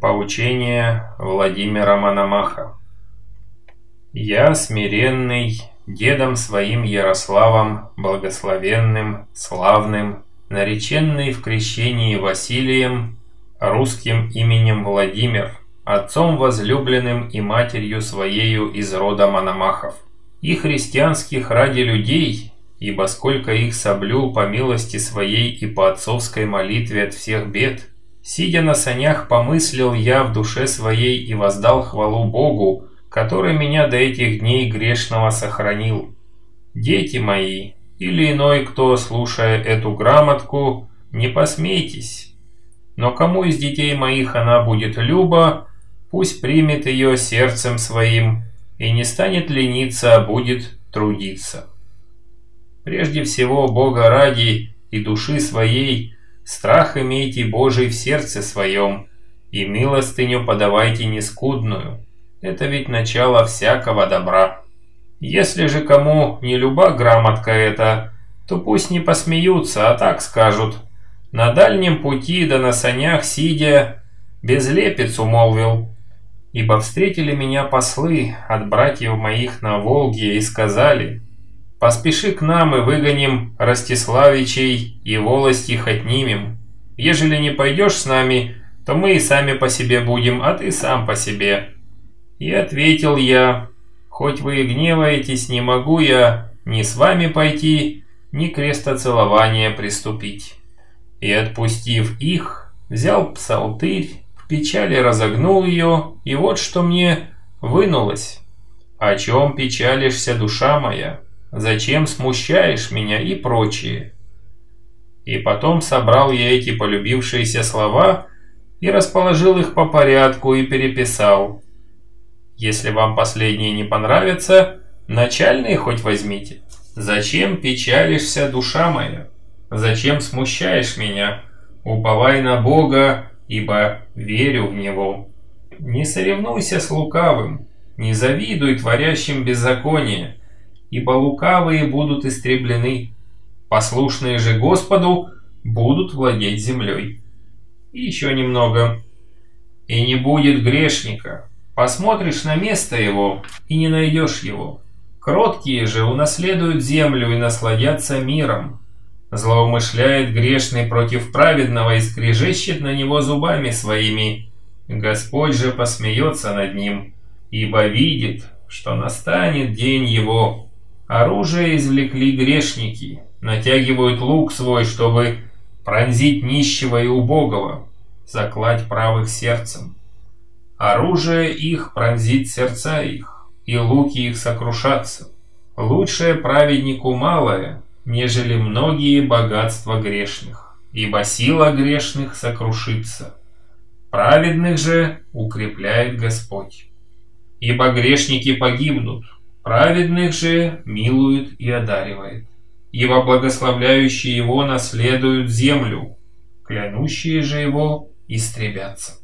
Поучение Владимира Мономаха. Я смиренный, дедом своим Ярославом, благословенным, славным, нареченный в крещении Василием, русским именем Владимир, отцом возлюбленным и матерью своею из рода Мономахов, и христианских ради людей, ибо сколько их соблюл по милости своей и по отцовской молитве от всех бед, сидя на санях, помыслил я в душе своей и воздал хвалу Богу, который меня до этих дней грешного сохранил. Дети мои, или иной, кто, слушая эту грамотку, не посмейтесь, но кому из детей моих она будет люба, пусть примет ее сердцем своим и не станет лениться, а будет трудиться. Прежде всего, Бога ради и души своей, страх имейте Божий в сердце своем, и милостыню подавайте нескудную. Это ведь начало всякого добра. Если же кому не люба грамотка эта, то пусть не посмеются, а так скажут: на дальнем пути да на санях сидя, безлепицу молвил. Ибо встретили меня послы от братьев моих на Волге и сказали: поспеши к нам и выгоним Ростиславичей и волость их отнимем. Ежели не пойдешь с нами, то мы и сами по себе будем, а ты сам по себе. И ответил я: хоть вы и гневаетесь, не могу я ни с вами пойти, ни крестоцелования приступить. И отпустив их, взял псалтырь, в печали разогнул ее, и вот что мне вынулось: о чем печалишься, душа моя? Зачем смущаешь меня и прочее? И потом собрал я эти полюбившиеся слова и расположил их по порядку и переписал. Если вам последние не понравятся, начальные хоть возьмите. Зачем печалишься, душа моя? Зачем смущаешь меня? Уповай на Бога, ибо верю в Него. Не соревнуйся с лукавым, не завидуй творящим беззаконие, ибо лукавые будут истреблены, послушные же Господу будут владеть землей. И еще немного. И не будет грешника. Посмотришь на место его и не найдешь его. Кроткие же унаследуют землю и насладятся миром. Злоумышляет грешный против праведного и скрежещет на него зубами своими. Господь же посмеется над ним, ибо видит, что настанет день его. Оружие извлекли грешники, натягивают лук свой, чтобы пронзить нищего и убогого, заклать правых сердцем. Оружие их пронзит сердца их, и луки их сокрушатся. Лучшее праведнику малое, нежели многие богатства грешных, ибо сила грешных сокрушится. Праведных же укрепляет Господь. Ибо грешники погибнут, праведных же милует и одаривает. Ибо благословляющие его наследуют землю, клянущие же его истребятся.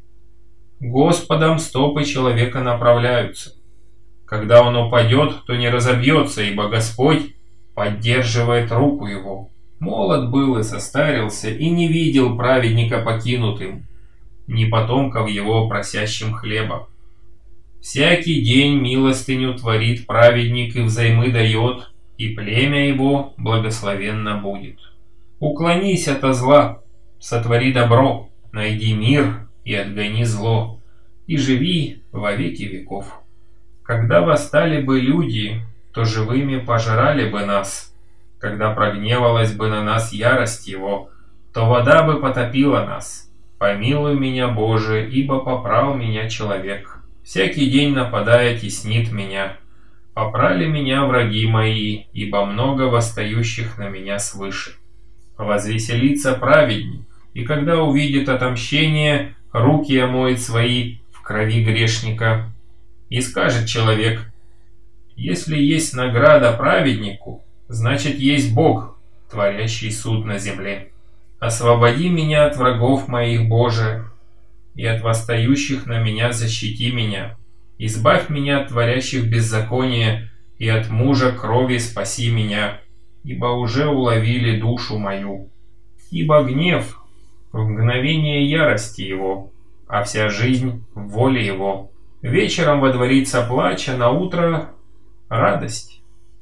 Господом стопы человека направляются. Когда он упадет, то не разобьется, ибо Господь поддерживает руку его. Молод был и состарился, и не видел праведника покинутым, ни потомков его просящим хлеба. Всякий день милостыню творит праведник и взаймы дает, и племя его благословенно будет. Уклонись от зла, сотвори добро, найди мир и отгони зло, и живи во веки веков. Когда восстали бы люди, то живыми пожрали бы нас. Когда прогневалась бы на нас ярость его, то вода бы потопила нас. Помилуй меня, Боже, ибо попрал меня человек. Всякий день нападая теснит меня. Попрали меня враги мои, ибо много восстающих на меня свыше. Возвеселится праведник, и когда увидит отомщение, руки омоет свои в крови грешника. И скажет человек: если есть награда праведнику, значит есть Бог, творящий суд на земле. Освободи меня от врагов моих, Боже, и от восстающих на меня защити меня. Избавь меня от творящих беззаконие, и от мужа крови спаси меня, ибо уже уловили душу мою. Ибо гнев в мгновение ярости его, а вся жизнь в воле Его. Вечером водворится плач, а наутро радость.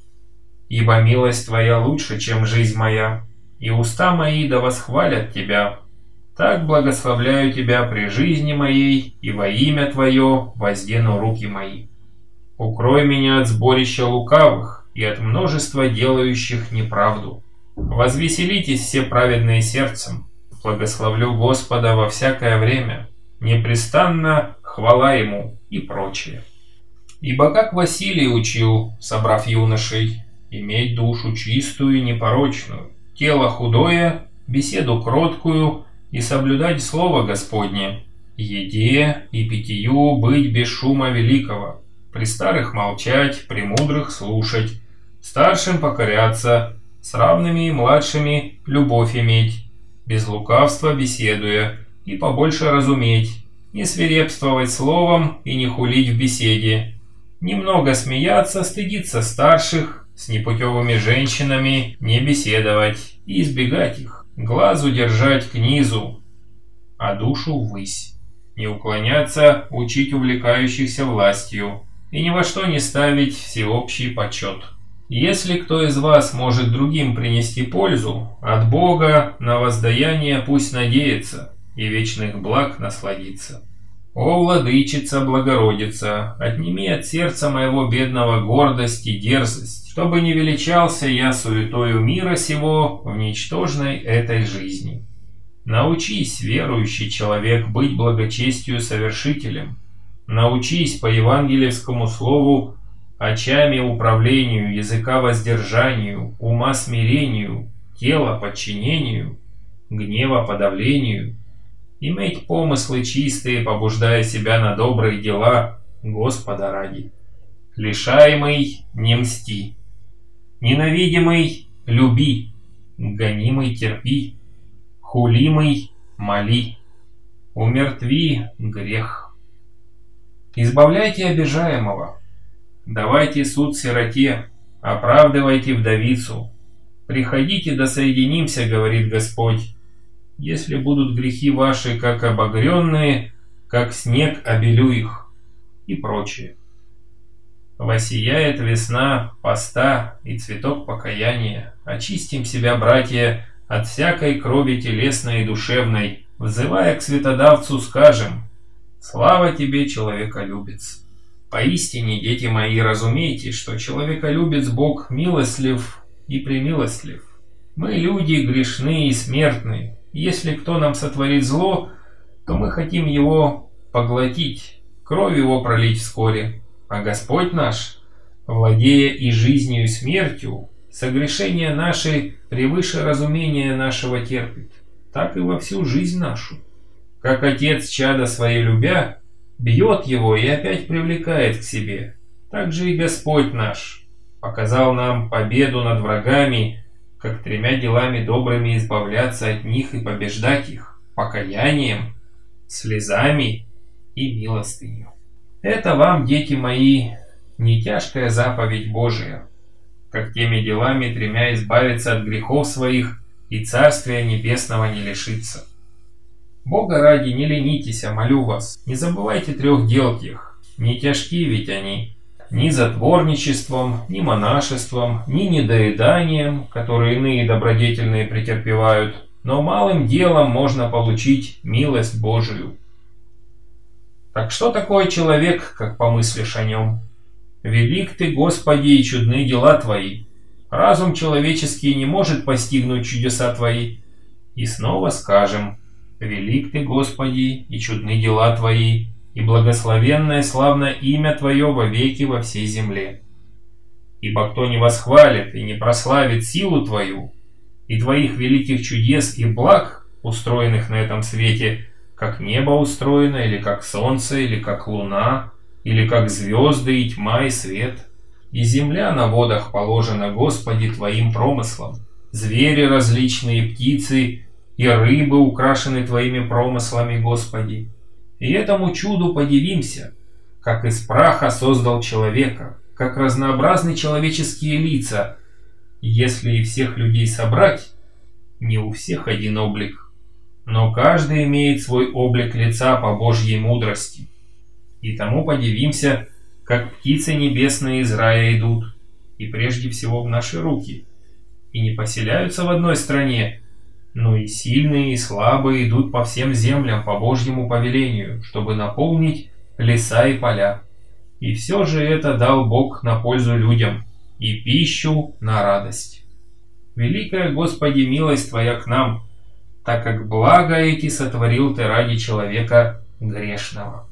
Ибо милость Твоя лучше, чем жизнь моя, и уста мои да восхвалят Тебя. Так благословляю Тебя при жизни моей, и во имя Твое воздену руки мои. Укрой меня от сборища лукавых и от множества делающих неправду. Возвеселитесь все праведные сердцем. Благословлю Господа во всякое время. Непрестанно хвала Ему и прочее. Ибо как Василий учил, собрав юношей, иметь душу чистую и непорочную, тело худое, беседу кроткую и соблюдать слово Господне, еде и питью быть без шума великого, при старых молчать, при мудрых слушать, старшим покоряться, с равными и младшими любовь иметь, без лукавства беседуя, и побольше разуметь, не свирепствовать словом и не хулить в беседе, немного смеяться, стыдиться старших, с непутевыми женщинами не беседовать и избегать их, глазу держать к низу, а душу ввысь, не уклоняться, учить увлекающихся властью и ни во что не ставить всеобщий почет. Если кто из вас может другим принести пользу, от Бога на воздаяние пусть надеется и вечных благ насладится. О, Владычица, Богородица, отними от сердца моего бедного гордость и дерзость, чтобы не величался я суетою мира сего в ничтожной этой жизни. Научись, верующий человек, быть благочестию совершителем. Научись по евангельскому слову очами управлению, языка воздержанию, ума смирению, тела подчинению, гнева подавлению, иметь помыслы чистые, побуждая себя на добрые дела Господа ради. Лишаемый не мсти, ненавидимый люби, гонимый терпи, хулимый моли, умертви грех. Избавляйте обижаемого, давайте суд сироте, оправдывайте вдовицу. Приходите да соединимся, говорит Господь. Если будут грехи ваши, как обогренные, как снег обелю их, и прочее. Воссияет весна поста и цветок покаяния. Очистим себя, братья, от всякой крови телесной и душевной, взывая к Святодавцу, скажем: «Слава тебе, человеколюбец». Поистине, дети мои, разумейте, что человеколюбец Бог милостлив и премилостлив. Мы люди грешные и смертные. Если кто нам сотворит зло, то мы хотим его поглотить, кровь его пролить вскоре. А Господь наш, владея и жизнью, и смертью, согрешения наши превыше разумения нашего терпит, так и во всю жизнь нашу. Как отец чадо свое любя, бьет его и опять привлекает к себе, так же и Господь наш показал нам победу над врагами, как 3 делами добрыми избавляться от них и побеждать их, покаянием, слезами и милостынью. Это вам, дети мои, не тяжкая заповедь Божия, как теми делами 3 избавиться от грехов своих и Царствия Небесного не лишиться. Бога ради не ленитесь, молю вас, не забывайте 3 дел тех, не тяжки ведь они, ни затворничеством, ни монашеством, ни недоеданием, которые иные добродетельные претерпевают, но малым делом можно получить милость Божию. Так что такое человек, как помыслишь о нем? Велик ты, Господи, и чудны дела Твои. Разум человеческий не может постигнуть чудеса Твои. И снова скажем: велик ты, Господи, и чудны дела Твои, и благословенное славное имя Твое вовеки во всей земле. Ибо кто не восхвалит и не прославит силу Твою, и Твоих великих чудес и благ, устроенных на этом свете, как небо устроено, или как солнце, или как луна, или как звезды и тьма и свет, и земля на водах положена, Господи, Твоим промыслом, звери различные, птицы и рыбы украшены Твоими промыслами, Господи. И этому чуду подивимся, как из праха создал человека, как разнообразны человеческие лица. Если и всех людей собрать, не у всех один облик. но каждый имеет свой облик лица по Божьей мудрости. И тому подивимся, как птицы небесные из рая идут, и прежде всего в наши руки, и не поселяются в одной стране, но и сильные, и слабые идут по всем землям по Божьему повелению, чтобы наполнить леса и поля. И все же это дал Бог на пользу людям, и пищу на радость. Великая, Господи, милость Твоя к нам, так как благо эти сотворил Ты ради человека грешного.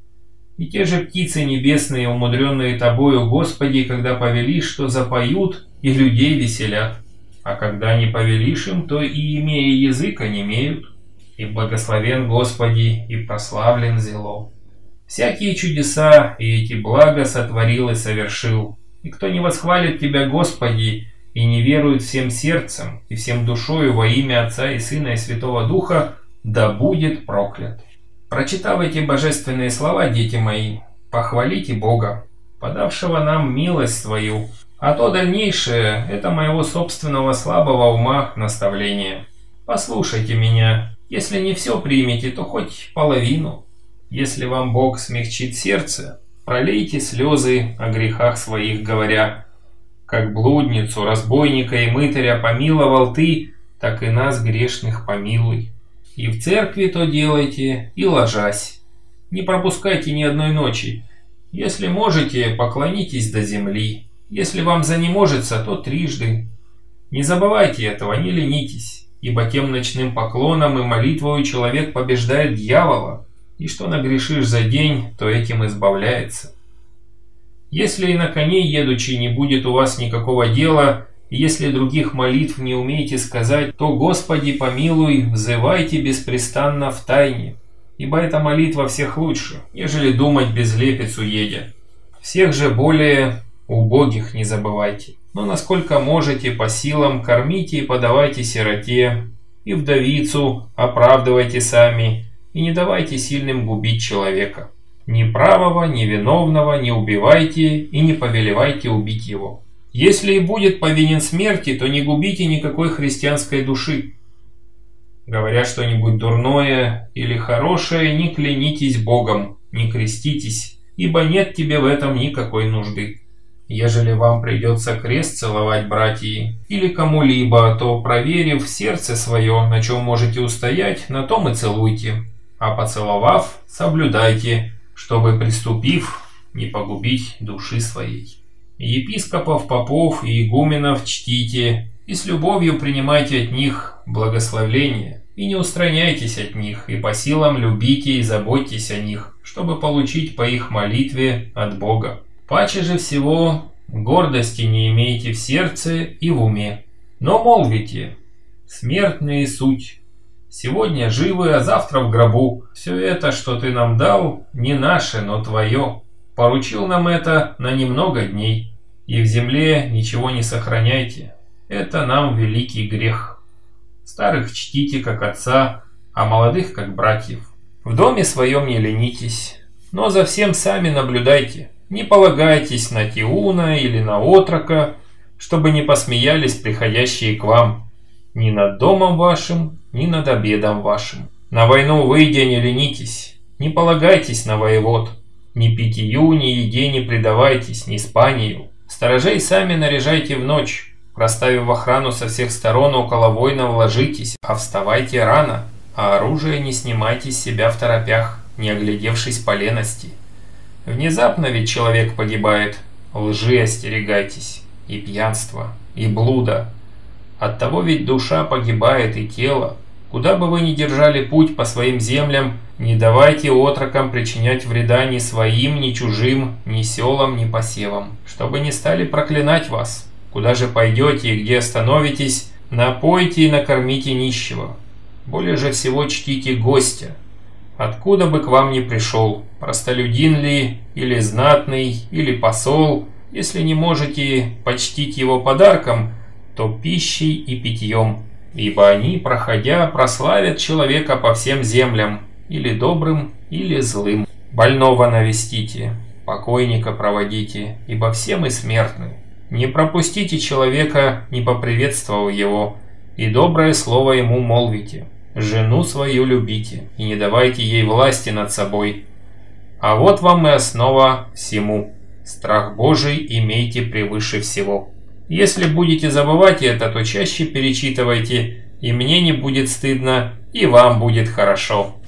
И те же птицы небесные, умудренные Тобою, Господи, когда повелишь, что запоют, и людей веселят, а когда не повелишь им, то и, имея язык, онемеют. И благословен Господи, и прославлен зело. Всякие чудеса и эти блага сотворил и совершил. И кто не восхвалит Тебя, Господи, и не верует всем сердцем и всем душою во имя Отца и Сына и Святого Духа, да будет проклят. Прочитав эти божественные слова, дети мои, похвалите Бога, подавшего нам милость свою, а то дальнейшее – это моего собственного слабого ума наставление. Послушайте меня, если не все примете, то хоть половину. Если вам Бог смягчит сердце, пролейте слезы о грехах своих, говоря: как блудницу, разбойника и мытаря помиловал Ты, так и нас, грешных, помилуй. И в церкви то делайте, и ложась. Не пропускайте ни одной ночи. Если можете, поклонитесь до земли. Если вам занеможется, то трижды. Не забывайте этого, не ленитесь, ибо тем ночным поклоном и молитвою человек побеждает дьявола, и что нагрешишь за день, то этим избавляется. Если и на коне едучи не будет у вас никакого дела, и если других молитв не умеете сказать, то, Господи, помилуй, взывайте беспрестанно в тайне, ибо эта молитва всех лучше, нежели думать безлепицу едя. Всех же более убогих не забывайте, но насколько можете по силам кормите и подавайте сироте, и вдовицу оправдывайте сами, и не давайте сильным губить человека. Ни правого, ни виновного не убивайте и не повелевайте убить его. Если и будет повинен смерти, то не губите никакой христианской души. Говоря что-нибудь дурное или хорошее, не клянитесь Богом, не креститесь, ибо нет тебе в этом никакой нужды. Ежели вам придется крест целовать, братья, или кому-либо, то, проверив сердце свое, на чем можете устоять, на том и целуйте, а поцеловав, соблюдайте, чтобы, приступив, не погубить души своей. Епископов, попов и игуменов чтите, и с любовью принимайте от них благословление, и не устраняйтесь от них, и по силам любите и заботьтесь о них, чтобы получить по их молитве от Бога. Паче же всего гордости не имейте в сердце и в уме, но молвите: смертные суть. Сегодня живы, а завтра в гробу. Все это, что ты нам дал, не наше, но твое. Поручил нам это на немного дней. И в земле ничего не сохраняйте. Это нам великий грех. Старых чтите, как отца, а молодых, как братьев. В доме своем не ленитесь, но за всем сами наблюдайте. Не полагайтесь на Тиуна или на отрока, чтобы не посмеялись приходящие к вам. Ни над домом вашим, ни над обедом вашим. На войну выйдя не ленитесь, не полагайтесь на воевод. Ни питью, ни еде не предавайтесь, ни спанию. Сторожей сами наряжайте в ночь, расставив охрану со всех сторон, около воинов ложитесь, а вставайте рано, а оружие не снимайте с себя в торопях, не оглядевшись по лености. Внезапно ведь человек погибает, лжи остерегайтесь, и пьянства, и блуда. Оттого ведь душа погибает и тело. Куда бы вы ни держали путь по своим землям, не давайте отрокам причинять вреда ни своим, ни чужим, ни селам, ни посевам, чтобы не стали проклинать вас. Куда же пойдете и где остановитесь, напойте и накормите нищего. Более же всего чтите гостя. Откуда бы к вам ни пришел, простолюдин ли, или знатный, или посол, если не можете почтить его подарком, то пищей и питьем, ибо они, проходя, прославят человека по всем землям, или добрым, или злым. Больного навестите, покойника проводите, ибо все мы смертны. Не пропустите человека, не поприветствовав его, и доброе слово ему молвите. Жену свою любите и не давайте ей власти над собой. А вот вам и основа всему. Страх Божий имейте превыше всего. Если будете забывать это, то чаще перечитывайте, и мне не будет стыдно, и вам будет хорошо.